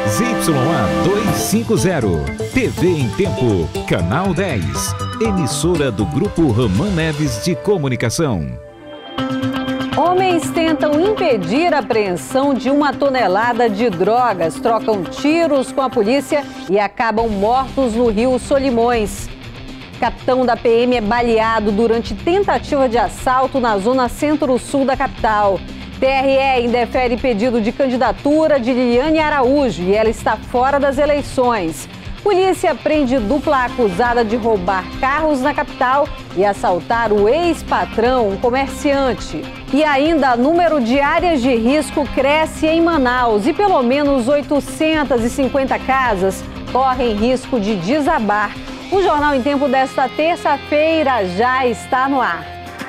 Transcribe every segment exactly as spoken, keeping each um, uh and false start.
Y A duzentos e cinquenta, T V em Tempo, Canal dez, emissora do Grupo Ramã Neves de Comunicação. Homens tentam impedir a apreensão de uma tonelada de drogas, trocam tiros com a polícia e acabam mortos no Rio Solimões. Capitão da P M é baleado durante tentativa de assalto na zona centro-sul da capital. T R E indefere pedido de candidatura de Liliane Araújo e ela está fora das eleições. Polícia prende dupla acusada de roubar carros na capital e assaltar o ex-patrão, um comerciante. E ainda, número de áreas de risco cresce em Manaus e pelo menos oitocentas e cinquenta casas correm risco de desabar. O Jornal em Tempo desta terça-feira já está no ar.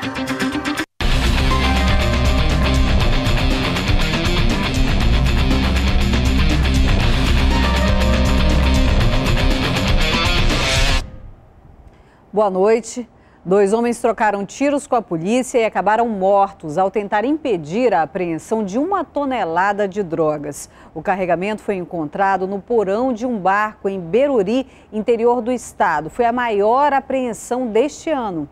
Boa noite. Dois homens trocaram tiros com a polícia e acabaram mortos ao tentar impedir a apreensão de uma tonelada de drogas. O carregamento foi encontrado no porão de um barco em Beruri, interior do estado. Foi a maior apreensão deste ano.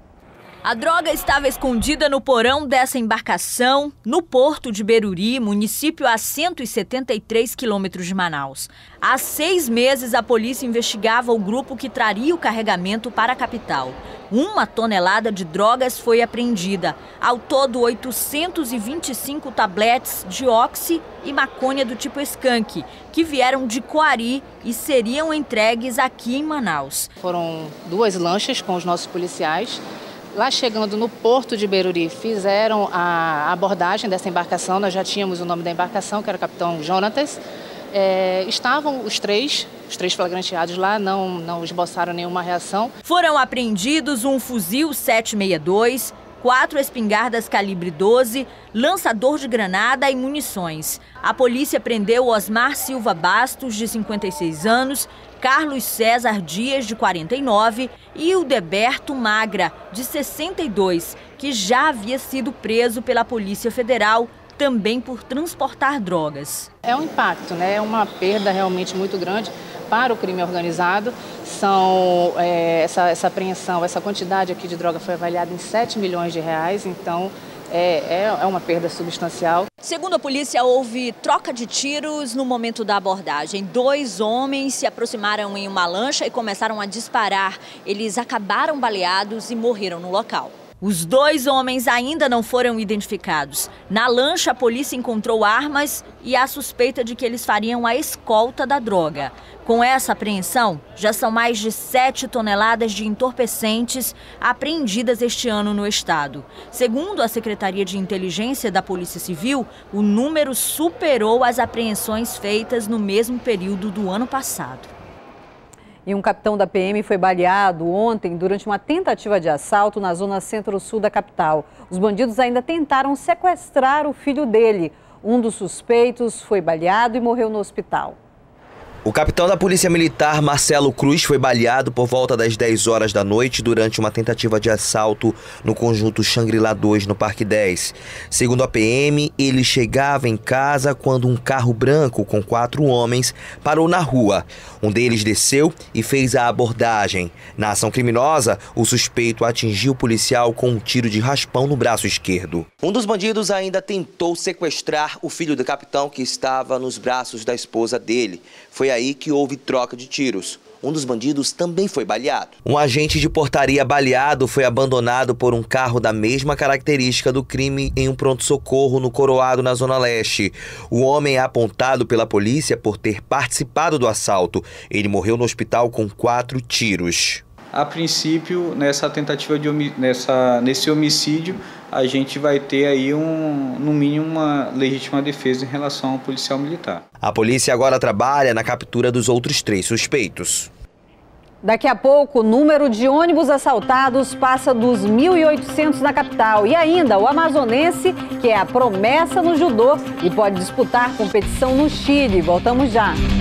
A droga estava escondida no porão dessa embarcação, no porto de Beruri, município a cento e setenta e três quilômetros de Manaus. Há seis meses, a polícia investigava o grupo que traria o carregamento para a capital. Uma tonelada de drogas foi apreendida. Ao todo, oitocentos e vinte e cinco tabletes de oxi e maconha do tipo skunk, que vieram de Coari e seriam entregues aqui em Manaus. Foram duas lanchas com os nossos policiais. Lá chegando no porto de Beruri, fizeram a abordagem dessa embarcação. Nós já tínhamos o nome da embarcação, que era o capitão Jonatas. É, estavam os três, os três flagranteados lá, não, não esboçaram nenhuma reação. Foram apreendidos um fuzil sete sessenta e dois, quatro espingardas calibre doze, lançador de granada e munições. A polícia prendeu Osmar Silva Bastos, de cinquenta e seis anos, Carlos César Dias, de quarenta e nove, e o Deberto Magra, de sessenta e dois, que já havia sido preso pela Polícia Federal, também por transportar drogas. É um impacto, né? É uma perda realmente muito grande para o crime organizado. São, é, essa, essa apreensão, essa quantidade aqui de droga foi avaliada em sete milhões de reais, então é, é, é uma perda substancial. Segundo a polícia, houve troca de tiros no momento da abordagem. Dois homens se aproximaram em uma lancha e começaram a disparar. Eles acabaram baleados e morreram no local. Os dois homens ainda não foram identificados. Na lancha, a polícia encontrou armas e há suspeita de que eles fariam a escolta da droga. Com essa apreensão, já são mais de sete toneladas de entorpecentes apreendidas este ano no estado. Segundo a Secretaria de Inteligência da Polícia Civil, o número superou as apreensões feitas no mesmo período do ano passado. E um capitão da P M foi baleado ontem durante uma tentativa de assalto na zona centro-sul da capital. Os bandidos ainda tentaram sequestrar o filho dele. Um dos suspeitos foi baleado e morreu no hospital. O capitão da Polícia Militar, Marcelo Cruz, foi baleado por volta das dez horas da noite durante uma tentativa de assalto no conjunto Xangri-Lá dois, no Parque dez. Segundo a P M, ele chegava em casa quando um carro branco com quatro homens parou na rua. Um deles desceu e fez a abordagem. Na ação criminosa, o suspeito atingiu o policial com um tiro de raspão no braço esquerdo. Um dos bandidos ainda tentou sequestrar o filho do capitão, que estava nos braços da esposa dele. Foi aí que houve troca de tiros. Um dos bandidos também foi baleado. Um agente de portaria baleado foi abandonado por um carro da mesma característica do crime em um pronto-socorro no Coroado, na Zona Leste. O homem é apontado pela polícia por ter participado do assalto. Ele morreu no hospital com quatro tiros. A princípio, nessa tentativa de homi- nessa, nesse homicídio, a gente vai ter aí, um, no mínimo, uma legítima defesa em relação ao policial militar. A polícia agora trabalha na captura dos outros três suspeitos. Daqui a pouco, o número de ônibus assaltados passa dos mil e oitocentos na capital. E ainda o amazonense, que é a promessa no judô e pode disputar competição no Chile. Voltamos já.